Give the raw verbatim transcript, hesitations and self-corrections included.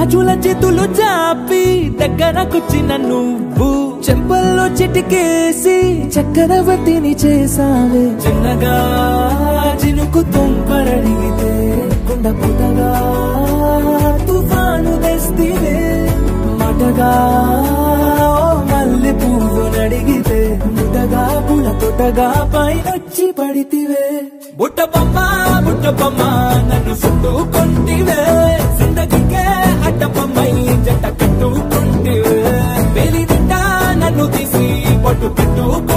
గాజుల చేతులు చాపి దగ్గరకొచ్చిన నువ్వు చెంపల్లో చిటికేసి చక్రవర్తిని చేసావే. చిన్నగా చినుకు తుంపరడిగితే కుండ పుటగా తుఫాను తెస్తివే. మాటగా మల్లె పువ్వు నడిగితే ముటగా పుల తొటగా పైనొచ్చి పడితివే. బుట్ట బొమ్మ బుట్ట బొమ్మ నన్ను చుట్టుకొంటివే. జిందగీకే అడ్డ బొమ్మై జంట కట్టుకుంటివే. వేలి నిండా నన్ను తీసి పట్టు పెట్టు